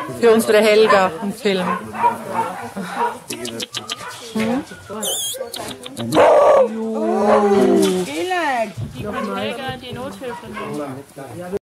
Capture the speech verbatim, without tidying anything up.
Für unsere Helga im Film. Mhm. Die von Helga die Nothilfe nehmen.